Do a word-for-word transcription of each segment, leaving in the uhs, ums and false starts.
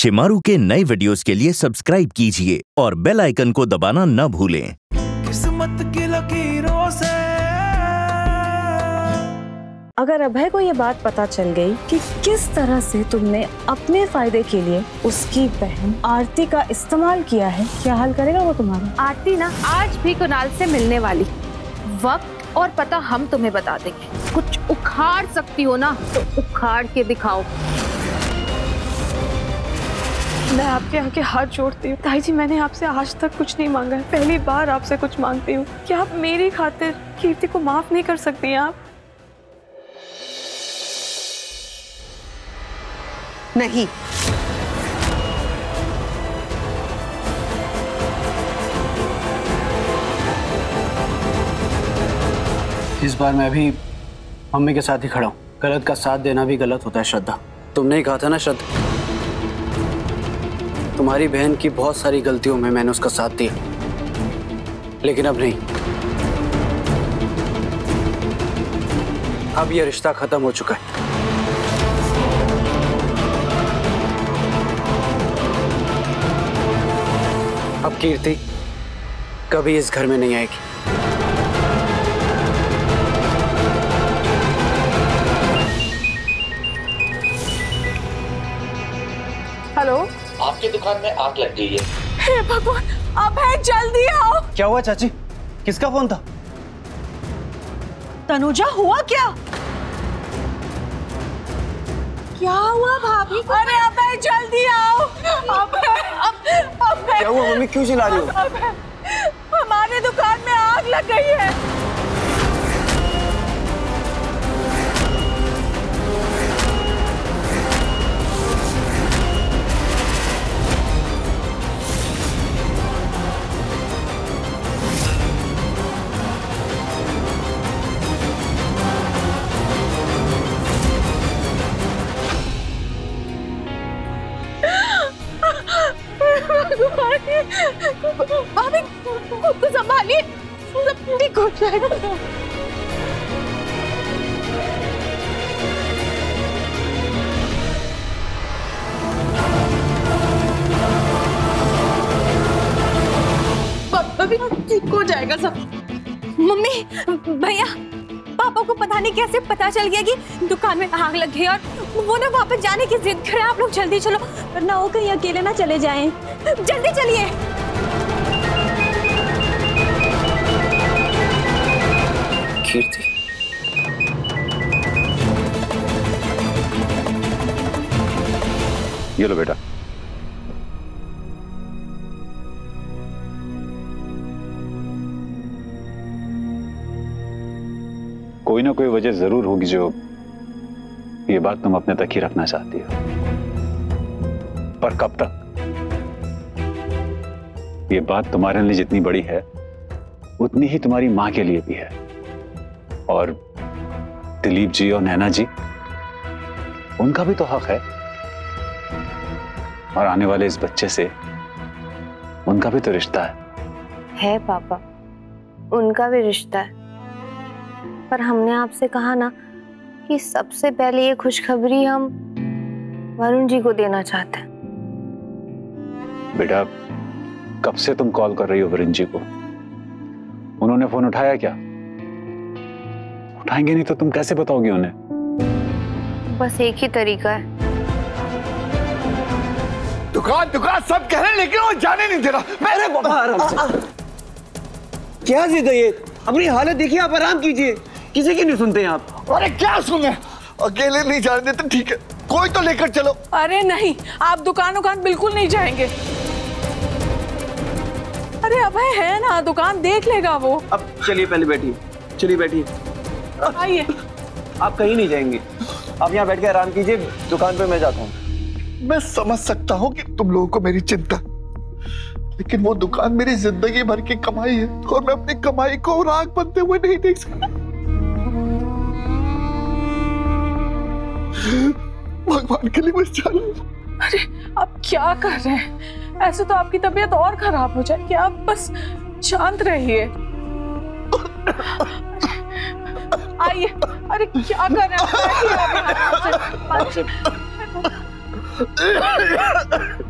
शिमारू के नए वीडियोस के लिए सब्सक्राइब कीजिए और बेल आइकन को दबाना न भूलें। किस्मत की लकीरों से। अगर अभय को ये बात पता चल गई कि किस तरह से तुमने अपने फायदे के लिए उसकी बहन आरती का इस्तेमाल किया है, क्या हाल करेगा वो तुम्हारा? आरती ना आज भी कुणाल से मिलने वाली, वक्त और पता हम तुम्हें बता देंगे। कुछ उखाड़ सकती हो ना तो उखाड़ के दिखाओ। मैं आपके आगे हाथ जोड़ती हूँ ताई जी, मैंने आपसे आज तक कुछ नहीं मांगा है, पहली बार आपसे कुछ मांगती हूँ। क्या आप मेरी खातिर कीर्ति को माफ नहीं कर सकती हैं आप? नहीं, इस बार मैं भी मम्मी के साथ ही खड़ा हूँ। गलत का साथ देना भी गलत होता है श्रद्धा। तुमने ही कहा था ना श्रद्धा, तुम्हारी बहन की बहुत सारी गलतियों में मैंने उसका साथ दिया, लेकिन अब नहीं। अब यह रिश्ता खत्म हो चुका है। अब कीर्ति कभी इस घर में नहीं आएगी। हेलो, आपकी दुकान में आग लग गई है। हे भगवान, अभय जल्दी आओ। क्या हुआ चाची? किसका फोन था? तनुजा, हुआ क्या? क्या हुआ भाभी? अरे अभय जल्दी आओ। अभय, अभय क्या हुआ मम्मी, क्यों चिल्ला रही हो? अभय, हमारे दुकान में आग लग गई है। भाभी खुद को संभालिए, सब ठीक हो जाएगा। भाभी ठीक हो जाएगा सब। मम्मी, भैया, पापा को पता नहीं कैसे पता चल गया कि दुकान में आग लग गई और वो ना वापस जाने की जिद करे। आप लोग जल्दी चलो, वरना वो कहीं अकेले ना चले जाएं। जल्दी चलिए। कीर्ति, ये लो बेटा। कोई ना कोई वजह जरूर होगी जो ये बात तुम अपने तक ही रखना चाहती हो, पर कब तक? ये बात तुम्हारे लिए जितनी बड़ी है उतनी ही तुम्हारी मां के लिए भी है। और दिलीप जी और नैना जी, उनका भी तो हक है, और आने वाले इस बच्चे से उनका भी तो रिश्ता है। है पापा, उनका भी रिश्ता है, पर हमने आपसे कहा ना कि सबसे पहले ये खुशखबरी हम वरुण जी को देना चाहते हैं। बेटा, कब से तुम कॉल कर रही हो वरुण जी को? उन्होंने फोन उठाया क्या? उठाएंगे नहीं तो तुम कैसे बताओगे उन्हें? बस एक ही तरीका है। दुकान दुकान सब कह रहे हैं, लेकिन वो जाने नहीं दे रहा। मेरे बाबा क्या जिद है ये? अपनी हालत देखिए, आप आराम कीजिए। किसी की नहीं सुनते हैं आप। अरे क्या सुने, अकेले नहीं जाने देते। ठीक है, कोई तो लेकर चलो। अरे नहीं, आप दुकान दुकान बिल्कुल नहीं जाएंगे। अरे अभय है ना, दुकान देख लेगा वो। अब चलिए, पहले बैठिए, चलिए बैठिए। आइए। आप कहीं नहीं जाएंगे, आप यहाँ बैठ के आराम कीजिए, दुकान पे मैं जाता हूँ। मैं समझ सकता हूँ कि तुम लोगों को मेरी चिंता, लेकिन वो दुकान मेरी जिंदगी भर की कमाई है और मैं अपनी कमाई को राख बनते हुए नहीं देख सकता। भगवान के लिए बस जान। अरे आप क्या कर रहे हैं? ऐसे तो आपकी तबीयत और खराब हो जाएगी। आप बस शांत रहिए। आइए। अरे क्या कर रहे हैं?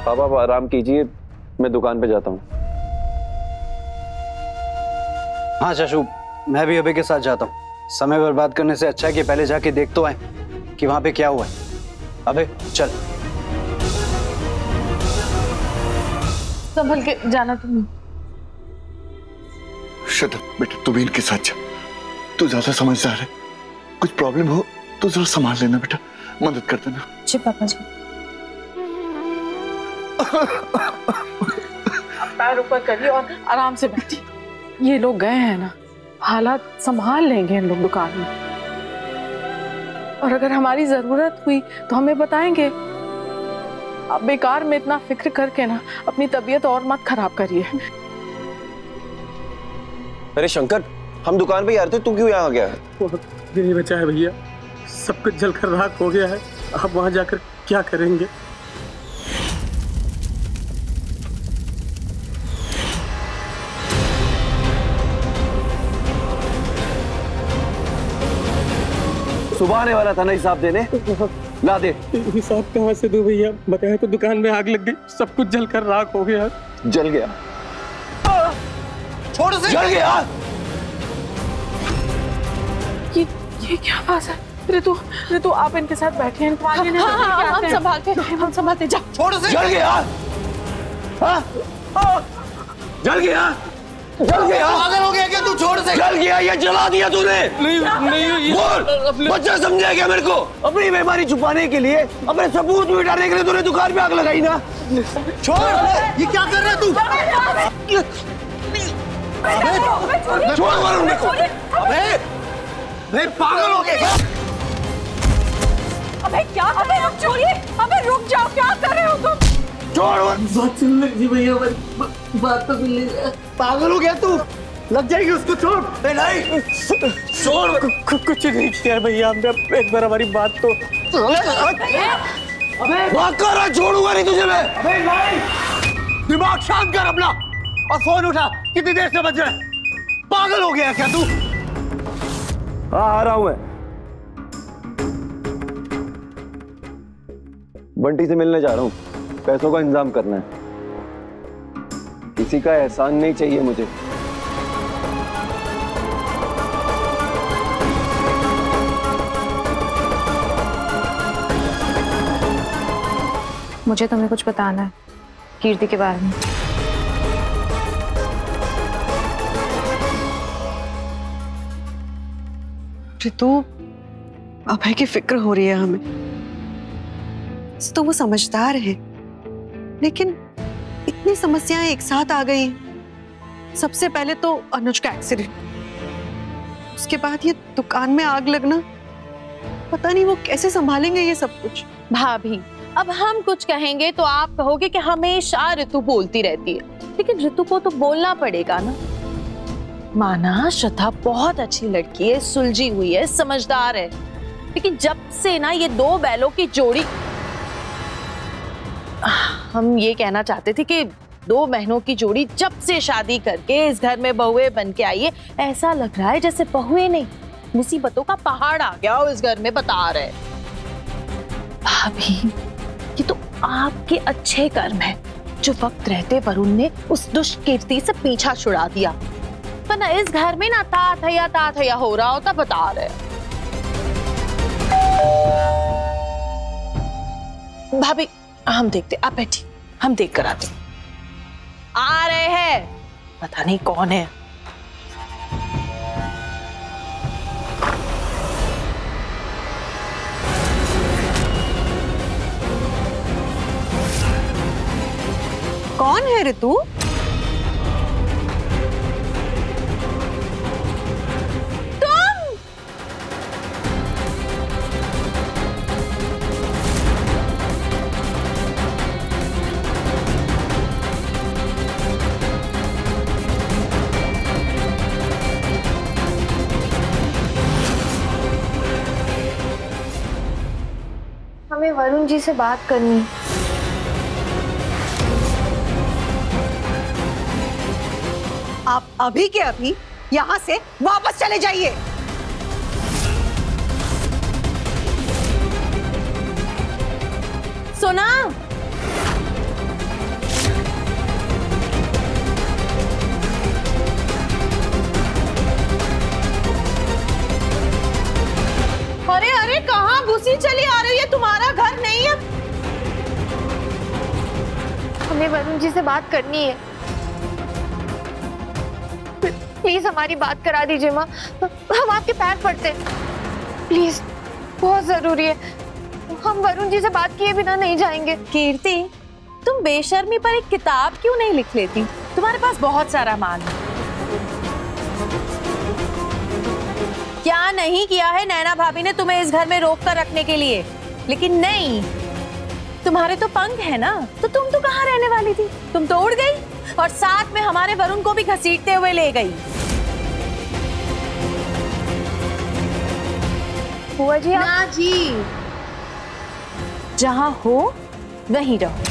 पापा आप आराम कीजिए, मैं दुकान पे जाता हूँ। हाँ शशु, मैं भी अभय के साथ जाता हूँ। समय बर्बाद करने से अच्छा है कि पहले जाके देख तो आए कि वहां पे क्या हुआ है। अभय चल। संभल के जाना तुम। श्रद्धा बेटा तू भी इनके साथ जा, तू ज्यादा समझदार है, कुछ प्रॉब्लम हो तो जरा संभाल लेना बेटा, मदद कर देना। जी पापा जी। पैर ऊपर करिए और आराम से बैठिए। ये लोग गए हैं ना, हालात संभाल लेंगे इन लोग दुकान में, और अगर हमारी जरूरत हुई तो हमें बताएंगे। अब बेकार में इतना फिक्र करके ना अपनी तबीयत और मत खराब करिए। अरे शंकर, हम दुकान पे ही आ रहे थे, तू क्यों यहाँ आ गया है? नहीं बचा है भैया, सब कुछ जलकर राख हो गया है। आप वहां जाकर क्या करेंगे? सुबह आने वाला था ना हिसाब देने, ला दे। हिसाब कहाँ से दूं भैया, बताया तो दुकान में आग लग गई, सब कुछ जलकर राख हो गया। जल गया? छोड़ से। जल गया? ये ये क्या बात है? ऋतु ऋतु आप इनके साथ बैठे हैं। हाँ, हाँ, हाँ, हम संभालते हैं, हम संभालते। जा। छोड़ से। जल गया? हाँ? जल गया? जल गया? पागल हो गया क्या तू? छोड़ से। जल गया? ये जला दिया तूने? नहीं नहीं बोल, बच्चा समझा क्या मेरे को? अपनी बीमारी छुपाने के लिए, अपने सबूत मिटाने के लिए तूने दुकान पे आग लगाई ना? छोड़। ये क्या कर रहा है तू? छोड़ वरुण मेरे को। अबे मैं पागल हो गया क्या? अबे क्या कर रहे हो? छोड़िए। अबे रुक जाओ, क्या कर रहे हो तुम? छोड़। बात सुन लीजिए भैया, बात तो सुन लीजिए। पागल हो गया तू? लग जाएगी उसको। छोड़। नहीं छोड़। कुछ नहीं किया भैया हमने, एक बार हमारी बात तो। अबे बात कर रहा, छोड़ूंगा नहीं तुझे मैं। अबे नहीं, दिमाग शांत कर अपना और फोन उठा। कितनी देर से बज रहा है? पागल हो गया क्या तू? हाँ आ रहा हूं मैं। बंटी से मिलने जा रहा हूं, पैसों का इंतजाम करना है। किसी का एहसान नहीं चाहिए मुझे। मुझे तुम्हें कुछ बताना है कीर्ति के बारे में। ऋतु, अभय की फिक्र हो रही है हमें। तो वो समझदार है, लेकिन इतनी समस्याएं एक साथ आ गई। सबसे पहले तो अनुज का एक्सीडेंट, उसके बाद ये दुकान में आग लगना। पता नहीं वो कैसे संभालेंगे ये सब कुछ। भाभी, अब हम कुछ कहेंगे तो आप कहोगे कि हमेशा ऋतु बोलती रहती है, लेकिन ऋतु को तो बोलना पड़ेगा ना। माना श्रद्धा बहुत अच्छी लड़की है, सुलझी हुई है, समझदार है, लेकिन जब से ना ये दो बैलों की जोड़ी, हम ये कहना चाहते थे कि दो बहनों की जोड़ी जब से शादी करके इस घर में बहुए बन के आई है, ऐसा लग रहा है जैसे बहुए नहीं मुसीबतों का पहाड़ आ गया हो इस घर में, बता रहे। भाभी, ये तो आपके अच्छे कर्म है जो वक्त रहते वरुण ने उस दुष्ट कीर्ति से पीछा छुड़ा दिया, वरना इस घर में ना ता थैया ता थैया हो रहा होता, बता रहे। भाभी हम देखते, आप बैठी, हम देख कर आते। आ रहे हैं, पता नहीं कौन है। कौन है ऋतु? हमें वरुण जी से बात करनी। आप अभी के अभी यहाँ से वापस चले जाइए। सुना? अरे अरे कहाँ घुसी चली आ रही है, तुम्हारा घर नहीं है। हमें वरुण जी से बात करनी है, प्लीज हमारी बात करा दीजिए माँ, हम आपके पैर पड़ते हैं, प्लीज बहुत जरूरी है, हम वरुण जी से बात किए बिना नहीं जाएंगे। कीर्ति, तुम बेशर्मी पर एक किताब क्यों नहीं लिख लेती? तुम्हारे पास बहुत सारा माल है। क्या नहीं किया है नैना भाभी ने तुम्हें इस घर में रोक कर रखने के लिए, लेकिन नहीं, तुम्हारे तो पंख है ना, तो तुम तो कहाँ रहने वाली थी? तुम तो उड़ गई और साथ में हमारे वरुण को भी घसीटते हुए ले गई। बुआ जी आप... ना जी, जहां हो वहीं रहो।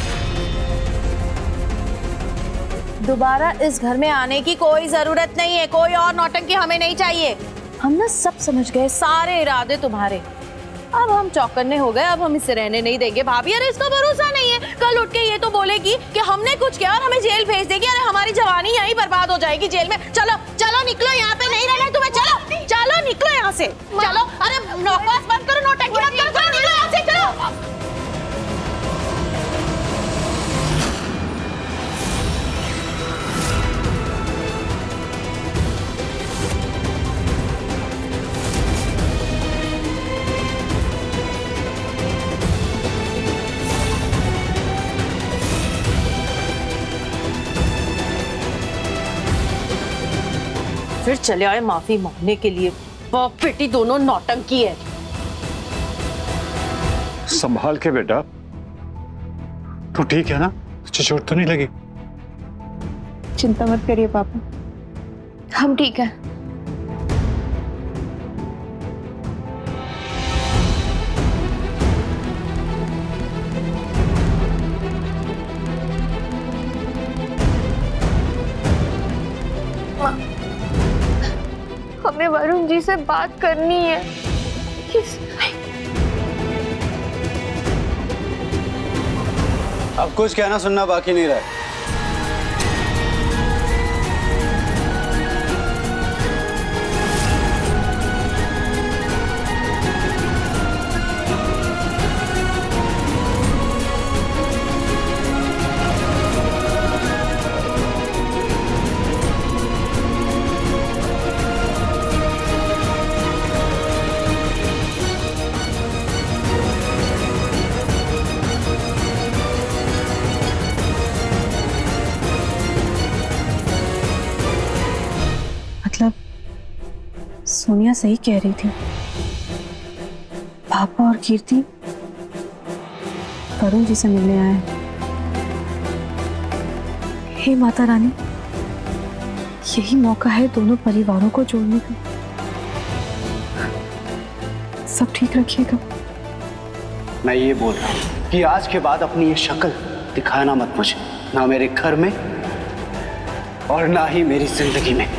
दोबारा इस घर में आने की कोई जरूरत नहीं है, कोई और नौटंकी हमें नहीं चाहिए। हम ना सब समझ गए, सारे इरादे तुम्हारे। अब हम चौकन्ने हो गए, अब हम इसे रहने नहीं देंगे। भाभी अरे इसका भरोसा नहीं है, कल उठ के ये तो बोलेगी कि हमने कुछ किया और हमें जेल भेज देगी। अरे हमारी जवानी यहीं बर्बाद हो जाएगी जेल में। चलो चलो निकलो, यहाँ पे नहीं रहना है तुम्हें, चलो चलो निकलो यहाँ से, चलो। अरे नौकवास बंद करो, नौटंकी बंद करो, चलो निकलो यहाँ से, चलो। फिर चले आए माफी मांगने के लिए। बाप बेटी दोनों नौटंकी है। संभाल के बेटा, तू ठीक है ना? तुझे चोट तो नहीं लगी? चिंता मत करिए पापा, हम ठीक है। हमें वरुण जी से बात करनी है। किस... अब कुछ कहना सुनना बाकी नहीं रहा। सोनिया सही कह रही थी, पापा और कीर्ति वरुण जी से मिलने आए हैं। हे माता रानी, यही मौका है दोनों परिवारों को जोड़ने का। सब ठीक रखिएगा। मैं ये बोल रहा हूँ कि आज के बाद अपनी ये शक्ल दिखाना मत मुझे, ना मेरे घर में और ना ही मेरी जिंदगी में।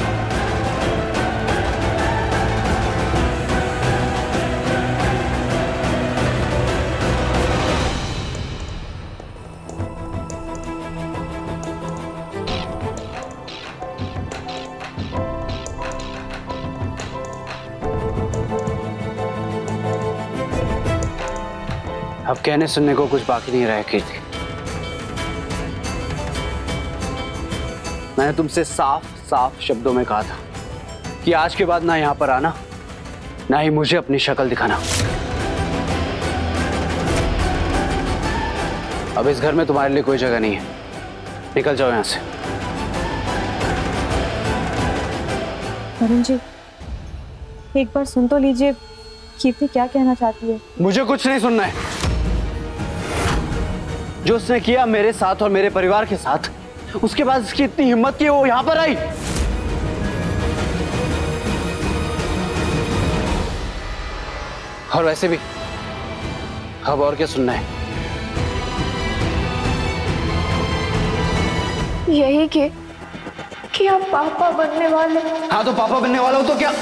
अब कहने सुनने को कुछ बाकी नहीं रहा कीर्ति। मैंने तुमसे साफ साफ शब्दों में कहा था कि आज के बाद ना यहां पर आना, ना ही मुझे अपनी शक्ल दिखाना। अब इस घर में तुम्हारे लिए कोई जगह नहीं है, निकल जाओ यहां से। वरुण जी, एक बार सुन तो लीजिए, कीर्ति क्या कहना चाहती है। मुझे कुछ नहीं सुनना है। जो उसने किया मेरे साथ और मेरे परिवार के साथ, उसके बाद इसकी इतनी हिम्मत की वो यहां पर आई। और वैसे भी अब और क्या सुनना है? यही कि कि आप पापा बनने वाले। हाँ तो पापा बनने वाला हो तो क्या?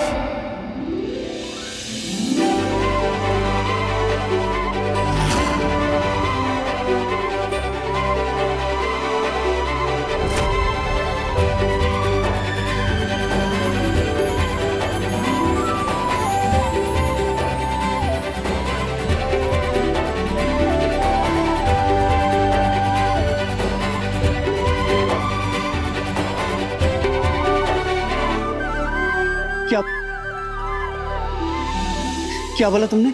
क्या बोला तुमने?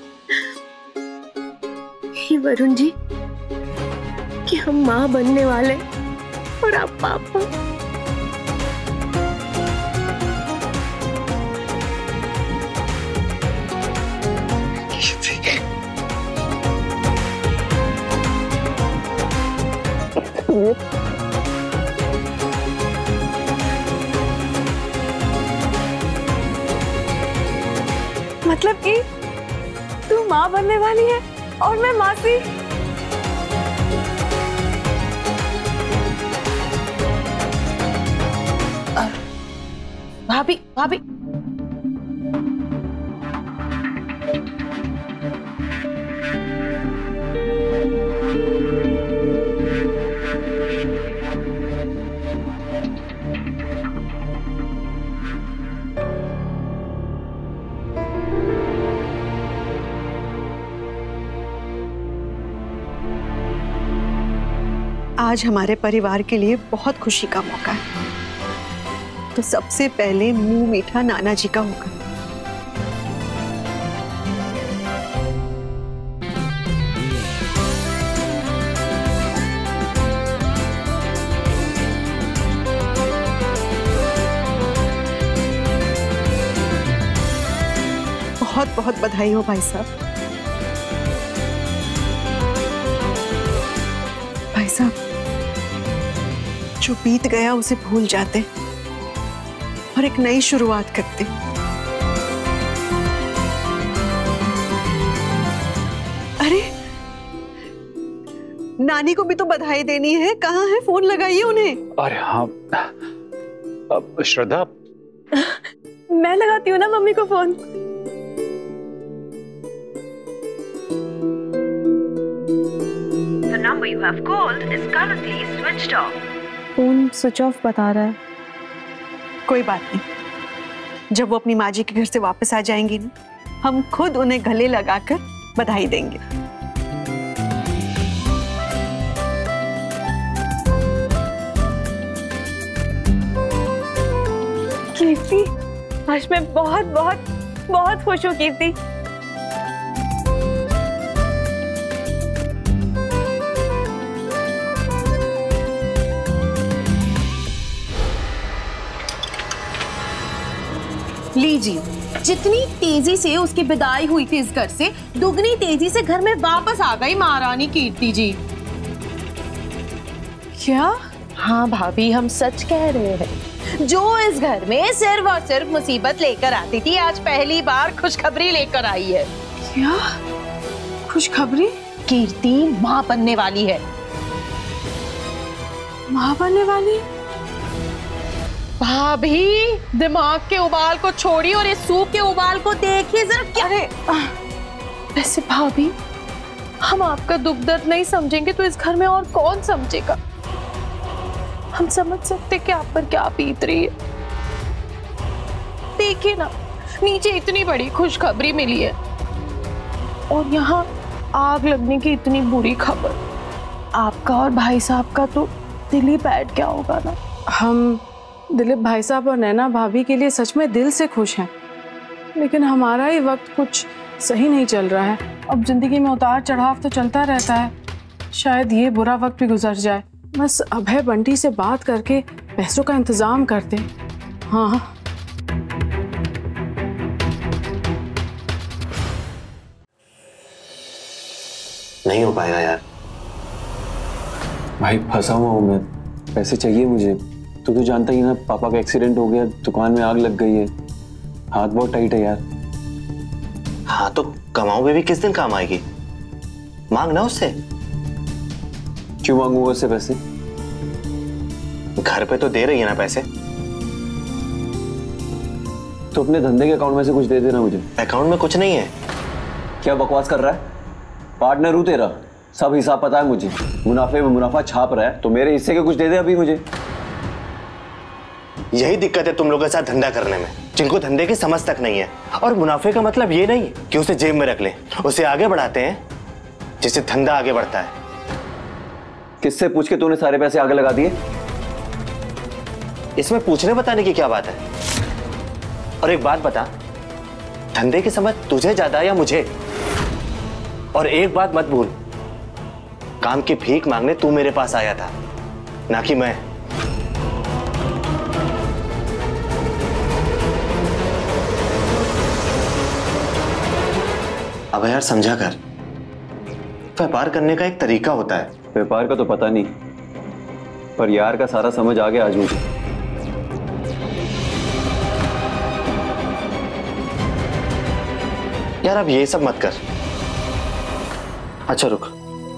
कि वरुण जी कि हम माँ बनने वाले और आप पापा। मतलब कि तू माँ बनने वाली है और मैं मासी। भाभी भाभी आज हमारे परिवार के लिए बहुत खुशी का मौका है, तो सबसे पहले मुंह मीठा नाना जी का होगा। बहुत बहुत बधाई हो भाई साहब। भाई साहब, जो बीत गया उसे भूल जाते और एक नई शुरुआत करते। अरे नानी को भी तो बधाई देनी है, कहाँ है? फोन लगाइए उन्हें। अरे हाँ अब श्रद्धा, मैं लगाती हूँ ना मम्मी को phone. The number you have called is currently switched off. Phone switch off बता रहा है। कोई बात नहीं, जब वो अपनी माँ जी के घर से वापस आ जाएंगी ना, हम खुद उन्हें गले लगाकर बधाई देंगे। कीर्ति, आज मैं बहुत बहुत बहुत खुश हूँ कीर्ति। लीजिए, जितनी तेजी से उसकी विदाई हुई थी इस घर से, दुगनी तेजी से घर में वापस आ गई महारानी कीर्ति जी। क्या? हाँ भाभी, हम सच कह रहे हैं। जो इस घर में सिर्फ और सिर्फ मुसीबत लेकर आती थी, आज पहली बार खुशखबरी लेकर आई है। क्या खुशखबरी? कीर्ति माँ बनने वाली है। माँ बनने वाली? भाभी, दिमाग के उबाल को छोड़ी और इस सूप के उबाल को देखिए जरा। क्या? अरे वैसे भाभी, हम आपका दुख दर्द नहीं समझेंगे तो इस घर में और कौन समझेगा? हम समझ सकते कि आप पर क्या बीत रही है। देखिए ना, नीचे इतनी बड़ी खुशखबरी मिली है और यहाँ आग लगने की इतनी बुरी खबर। आपका और भाई साहब का तो दिल ही बैठ गया होगा ना। हम दिलीप भाई साहब और नैना भाभी के लिए सच में दिल से खुश हैं, लेकिन हमारा ही वक्त कुछ सही नहीं चल रहा है। अब जिंदगी में उतार चढ़ाव तो चलता रहता है, शायद ये बुरा वक्त भी गुजर जाए। बस अभय बंटी से बात करके पैसों का इंतजाम करते। हाँ नहीं हो पाएगा यार। भाई फंसा हुआ हूँ मैं, पैसे चाहिए मुझे। तू तो जानता ही ना, पापा का एक्सीडेंट हो गया, दुकान में आग लग गई है, हाथ बहुत टाइट है यार। हाँ तो कमाओ भी, भी किस दिन काम आएगी? मांगना उससे। क्यों मांगू उससे पैसे? घर पे तो दे रही है ना पैसे। तो अपने धंधे के अकाउंट में से कुछ दे देना मुझे। अकाउंट में कुछ नहीं है। क्या बकवास कर रहा है? पार्टनर हूं तेरा, सब हिसाब पता है मुझे। मुनाफे में मुनाफा छाप रहा है तो मेरे हिस्से के कुछ दे दे अभी मुझे। यही दिक्कत है तुम लोगों के साथ धंधा करने में, जिनको धंधे की समझ तक नहीं है। और मुनाफे का मतलब ये नहीं कि उसे जेब में रख ले, उसे आगे बढ़ाते हैं जिससे धंधा आगे बढ़ता है। किससे पूछ के तूने सारे पैसे आगे लगा दिए? इसमें पूछने बताने की क्या बात है? और एक बात बता, धंधे की समझ तुझे ज्यादा या मुझे? और एक बात मत भूल, काम की भीख मांगने तू मेरे पास आया था, ना कि मैं। अब यार समझा कर, व्यापार करने का एक तरीका होता है। व्यापार का तो पता नहीं, पर यार का सारा समझ आ गया आज मुझे। यार अब ये सब मत कर। अच्छा रुक,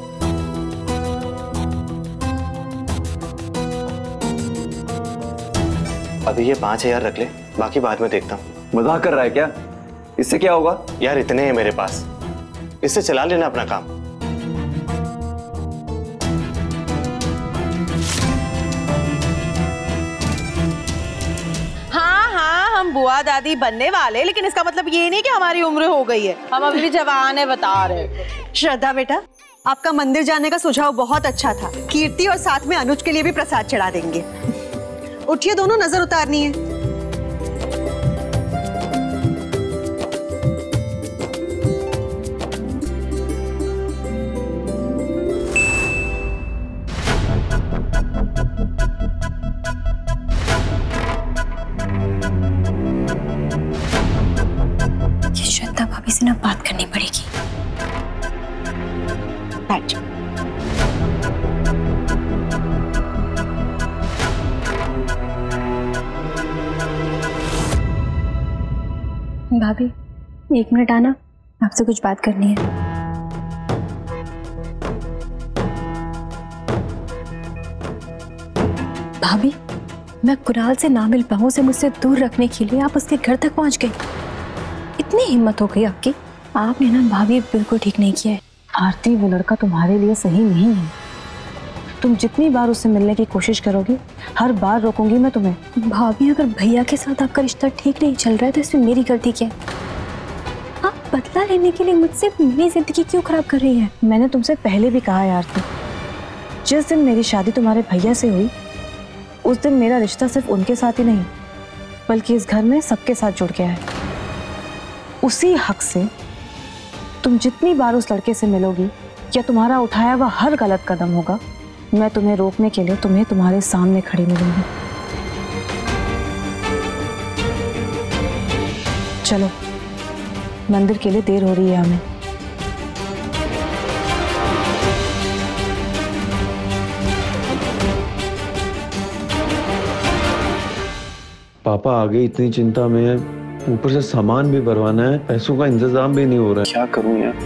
अभी ये पांच हजार रख ले, बाकी बाद में देखता हूँ। मजाक कर रहा है क्या? इससे क्या होगा? यार इतने हैं मेरे पास, इससे चला लेना अपना काम। हाँ हाँ, हम बुआ दादी बनने वाले, लेकिन इसका मतलब ये नहीं कि हमारी उम्र हो गई है, हम अभी भी जवान है, बता रहे। श्रद्धा बेटा, आपका मंदिर जाने का सुझाव बहुत अच्छा था। कीर्ति और साथ में अनुज के लिए भी प्रसाद चढ़ा देंगे। उठिए, दोनों नजर उतारनी है। श्रद्धा भाभी से ना बात करनी पड़ेगी। बैठ। भाभी एक मिनट आना, आपसे कुछ बात करनी है। भाभी, मैं कुणाल से ना मिल पाऊं, उसे मुझसे दूर रखने के लिए आप उसके घर तक पहुंच गए। इतनी हिम्मत हो गई आपकी। आपने ना भाभी बिल्कुल ठीक नहीं किया है। आरती, वो लड़का तुम्हारे लिए सही नहीं है। तुम जितनी बार उससे मिलने की कोशिश करोगी, हर बार रोकूंगी मैं तुम्हें। भाभी, अगर भैया के साथ आपका रिश्ता ठीक नहीं चल रहा है तो इसमें मेरी गलती क्या है? आप बदला लेने के लिए मुझसे मेरी जिंदगी क्यों खराब कर रही है? मैंने तुमसे पहले भी कहा है आरती, जिस दिन मेरी शादी तुम्हारे भैया से हुई, उस दिन मेरा रिश्ता सिर्फ उनके साथ ही नहीं बल्कि इस घर में सबके साथ जुड़ गया है। उसी हक से तुम जितनी बार उस लड़के से मिलोगी या तुम्हारा उठाया हुआ हर गलत कदम होगा, मैं तुम्हें रोकने के लिए तुम्हें तुम्हारे सामने खड़ी मिलूंगी। चलो, मंदिर के लिए देर हो रही है हमें। पापा आगे इतनी चिंता में है, ऊपर से सामान भी भरवाना है, पैसों का इंतजाम भी नहीं हो रहा है। क्या करूं यार?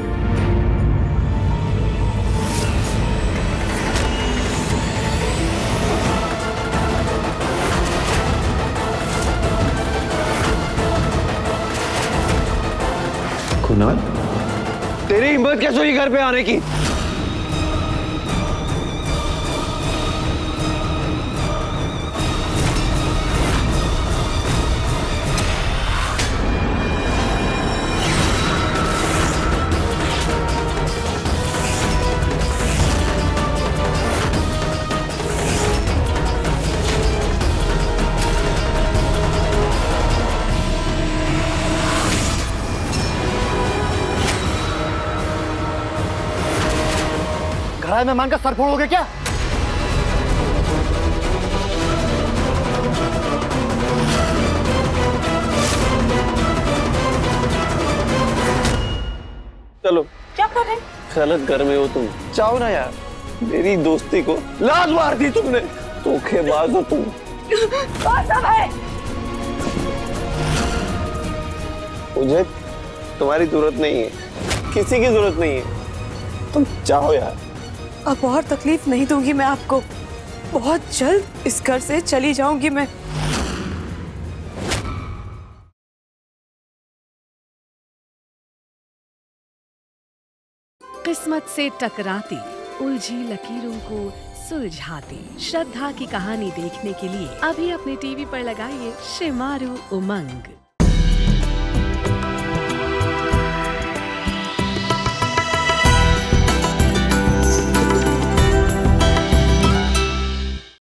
कुणाल, तेरी हिम्मत कैसे हुई घर पे आने की? मेहमान का सर फोड़ोगे क्या? चलो। क्या कर रहे? गलत घर में हो तुम। जाओ ना यार। मेरी दोस्ती को लात मार दी तुमने। धोखेबाज हो तुम। कौन सा है? मुझे तुम्हारी जरूरत नहीं है, किसी की जरूरत नहीं है। तुम जाओ यार। अब और तकलीफ नहीं दूंगी मैं आपको। बहुत जल्द इस घर से चली जाऊंगी मैं। किस्मत से टकराती उलझी लकीरों को सुलझाती श्रद्धा की कहानी देखने के लिए अभी अपने टीवी पर लगाइए शिमारू उमंग।